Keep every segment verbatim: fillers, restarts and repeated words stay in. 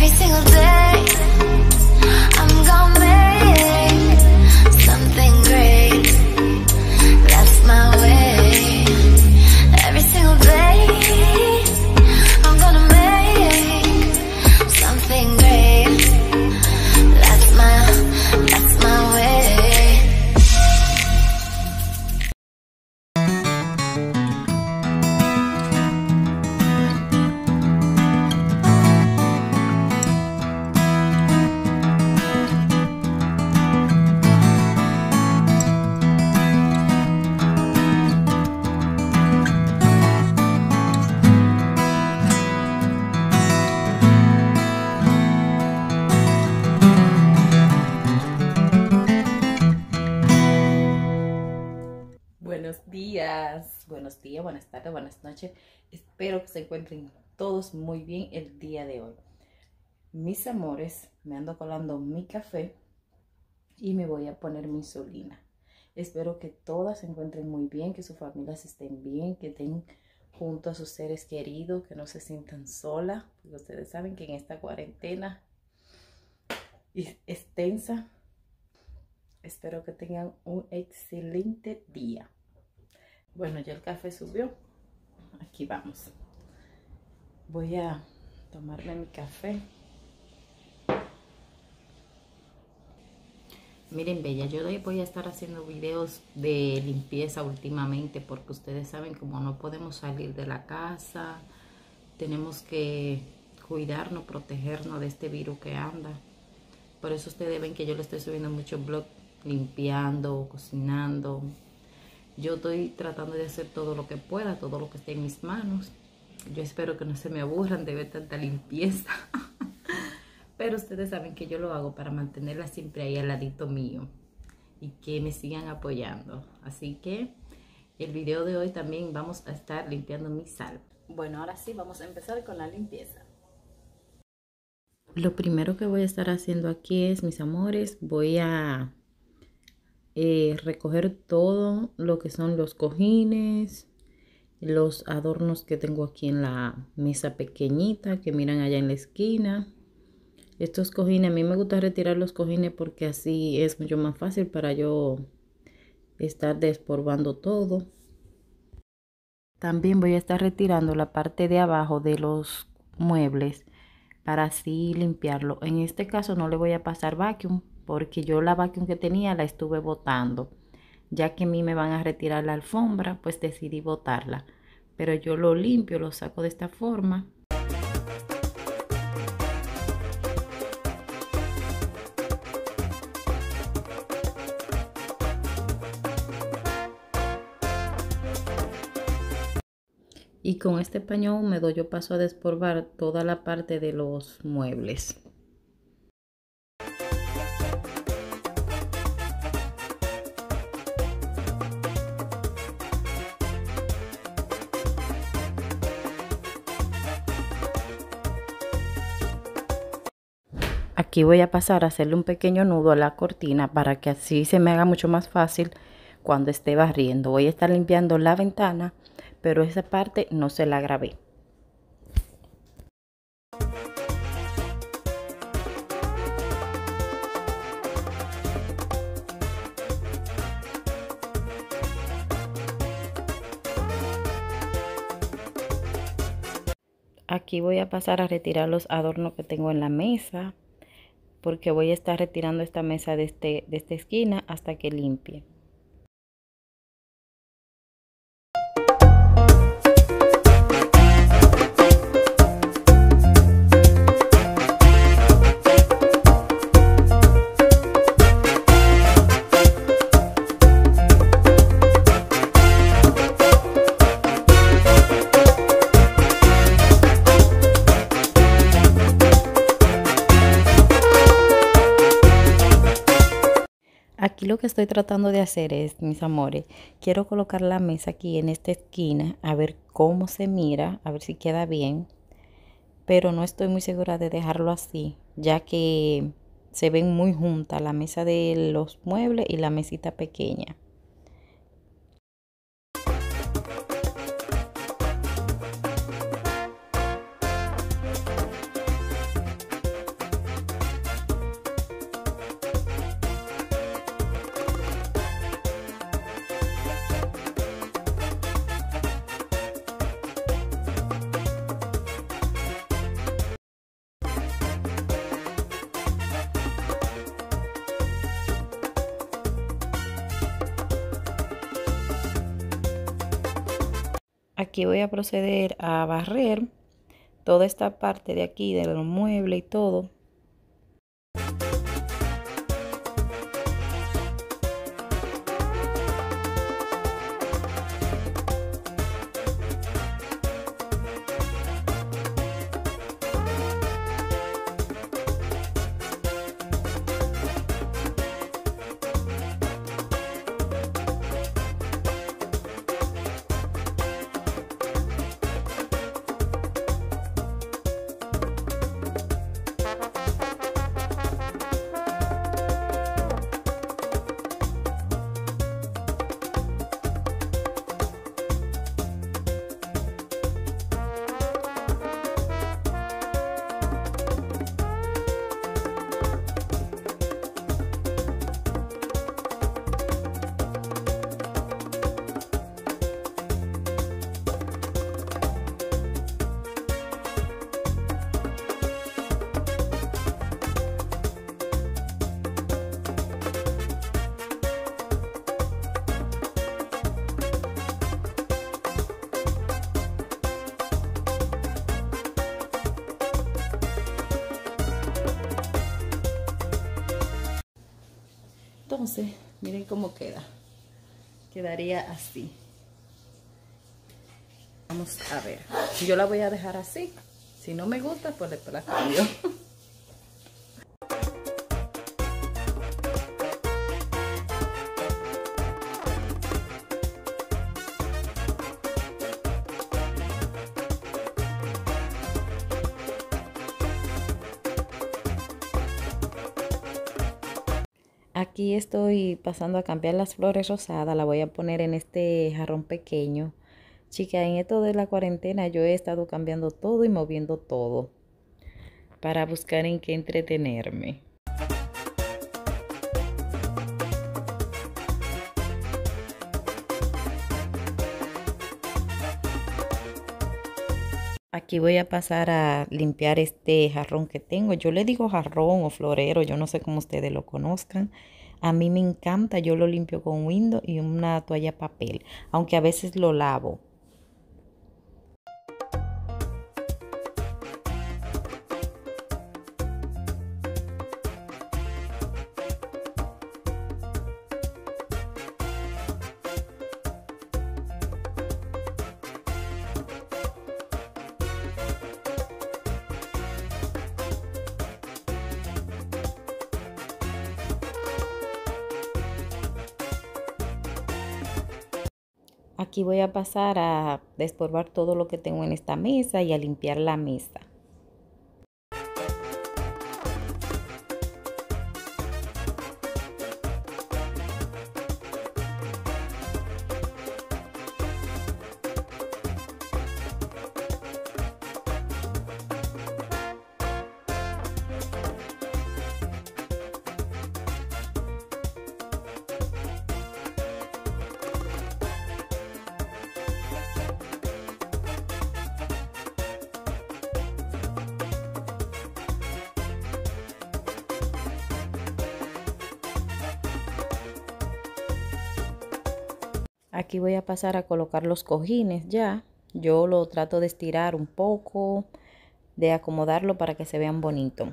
Every single day I'm gonna make something great. That's my way. Every single day I'm gonna make something great. That's my, that's my way. Buenos días, buenos días, buenas tardes, buenas noches. Espero que se encuentren todos muy bien el día de hoy. Mis amores, me ando colando mi café y me voy a poner mi insulina. Espero que todas se encuentren muy bien, que sus familias estén bien, que estén junto a sus seres queridos, que no se sientan solas, porque ustedes saben que en esta cuarentena extensa, espero que tengan un excelente día. Bueno, ya el café subió. Aquí vamos. Voy a tomarme mi café. Miren, bella, yo voy a estar haciendo videos de limpieza últimamente porque ustedes saben como no podemos salir de la casa, tenemos que cuidarnos, protegernos de este virus que anda. Por eso ustedes ven que yo le estoy subiendo muchos vlogs limpiando, cocinando. Yo estoy tratando de hacer todo lo que pueda, todo lo que esté en mis manos. Yo espero que no se me aburran de ver tanta limpieza. Pero ustedes saben que yo lo hago para mantenerla siempre ahí al ladito mío. Y que me sigan apoyando. Así que el video de hoy también vamos a estar limpiando mi sal. Bueno, ahora sí vamos a empezar con la limpieza. Lo primero que voy a estar haciendo aquí es, mis amores, voy a Eh, recoger todo lo que son los cojines, los adornos que tengo aquí en la mesa pequeñita que miran allá en la esquina. Estos cojines, a mí me gusta retirar los cojines porque así es mucho más fácil para yo estar despolvando todo. También voy a estar retirando la parte de abajo de los muebles para así limpiarlo. En este caso no le voy a pasar vacuum, porque yo la vacuum que tenía la estuve botando. Ya que a mí me van a retirar la alfombra, pues decidí botarla. Pero yo lo limpio, lo saco de esta forma. Y con este paño húmedo yo paso a despolvar toda la parte de los muebles. Aquí voy a pasar a hacerle un pequeño nudo a la cortina para que así se me haga mucho más fácil cuando esté barriendo. Voy a estar limpiando la ventana, pero esa parte no se la grabé. Aquí voy a pasar a retirar los adornos que tengo en la mesa, porque voy a estar retirando esta mesa de, este, de esta esquina hasta que limpie. Aquí lo que estoy tratando de hacer es, mis amores, quiero colocar la mesa aquí en esta esquina, a ver cómo se mira, a ver si queda bien. Pero no estoy muy segura de dejarlo así, ya que se ven muy juntas la mesa de los muebles y la mesita pequeña. Aquí voy a proceder a barrer toda esta parte de aquí, de los muebles y todo. Entonces, miren cómo queda. Quedaría así. Vamos a ver. Yo la voy a dejar así. Si no me gusta, pues después la cambio. Aquí estoy pasando a cambiar las flores rosadas, la voy a poner en este jarrón pequeño. Chica, en esto de la cuarentena yo he estado cambiando todo y moviendo todo para buscar en qué entretenerme. Aquí voy a pasar a limpiar este jarrón que tengo. Yo le digo jarrón o florero, yo no sé cómo ustedes lo conozcan. A mí me encanta, yo lo limpio con Windows y una toalla papel, aunque a veces lo lavo. Aquí voy a pasar a despolvar todo lo que tengo en esta mesa y a limpiar la mesa. Aquí voy a pasar a colocar los cojines ya. Yo lo trato de estirar un poco, de acomodarlo para que se vean bonitos.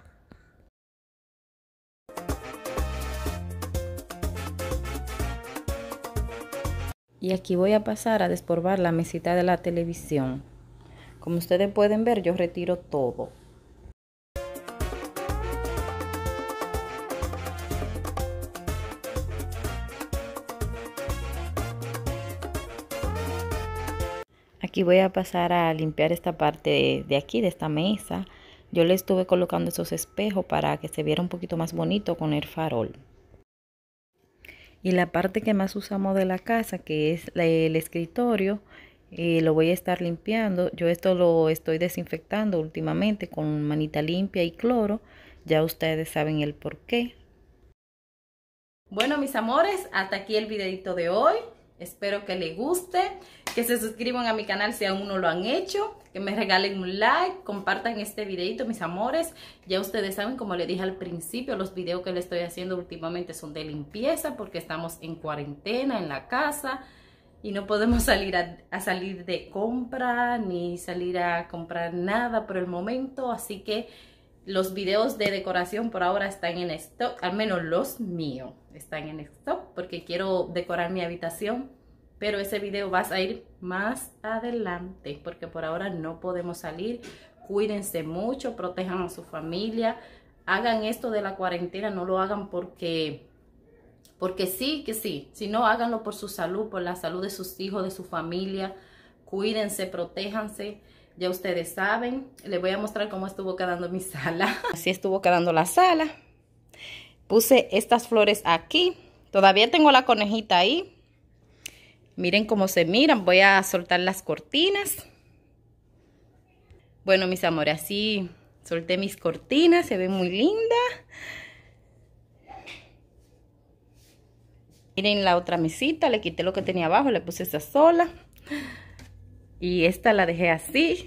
Y aquí voy a pasar a despolvar la mesita de la televisión. Como ustedes pueden ver, yo retiro todo. Aquí voy a pasar a limpiar esta parte de, de aquí, de esta mesa. Yo le estuve colocando esos espejos para que se viera un poquito más bonito con el farol. Y la parte que más usamos de la casa, que es el escritorio, eh, lo voy a estar limpiando. Yo esto lo estoy desinfectando últimamente con manita limpia y cloro. Ya ustedes saben el por qué. Bueno, mis amores, hasta aquí el videito de hoy. Espero que les guste, que se suscriban a mi canal si aún no lo han hecho, que me regalen un like, compartan este videito, mis amores. Ya ustedes saben, como les dije al principio, los videos que les estoy haciendo últimamente son de limpieza porque estamos en cuarentena en la casa. y no podemos salir a, a salir de compra ni salir a comprar nada por el momento, así que los videos de decoración por ahora están en stock, al menos los míos están en stock porque quiero decorar mi habitación, pero ese video va a ir más adelante porque por ahora no podemos salir. Cuídense mucho, protejan a su familia, hagan esto de la cuarentena, no lo hagan porque, porque sí, que sí, sino háganlo por su salud, por la salud de sus hijos, de su familia. Cuídense, protéjanse. Ya ustedes saben, les voy a mostrar cómo estuvo quedando mi sala. Así estuvo quedando la sala. Puse estas flores aquí. Todavía tengo la conejita ahí. Miren cómo se miran. Voy a soltar las cortinas. Bueno, mis amores, así solté mis cortinas. Se ven muy lindas. Miren la otra mesita. Le quité lo que tenía abajo. Le puse esta sola. Y esta la dejé así.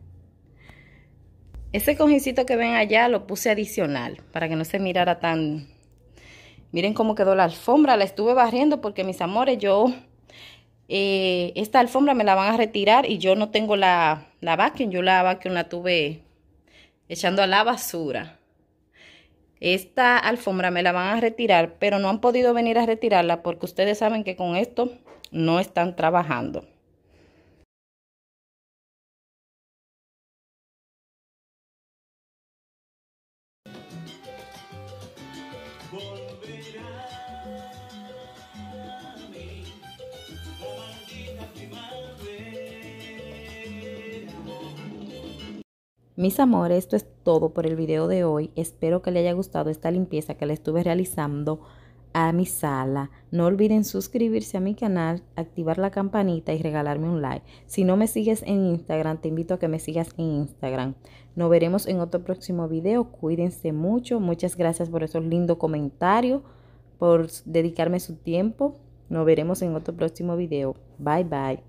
Ese cojincito que ven allá lo puse adicional para que no se mirara tan... Miren cómo quedó la alfombra. La estuve barriendo porque, mis amores, yo... Eh, esta alfombra me la van a retirar y yo no tengo la, la vacuum. Yo la vacuum la tuve echando a la basura. Esta alfombra me la van a retirar, pero no han podido venir a retirarla porque ustedes saben que con esto no están trabajando. Mis amores, esto es todo por el video de hoy. Espero que les haya gustado esta limpieza que le estuve realizando a mi sala. No olviden suscribirse a mi canal, activar la campanita y regalarme un like. Si no me sigues en Instagram, te invito a que me sigas en Instagram. Nos veremos en otro próximo video. Cuídense mucho. Muchas gracias por esos lindos comentarios, por dedicarme su tiempo. Nos veremos en otro próximo video. Bye, bye.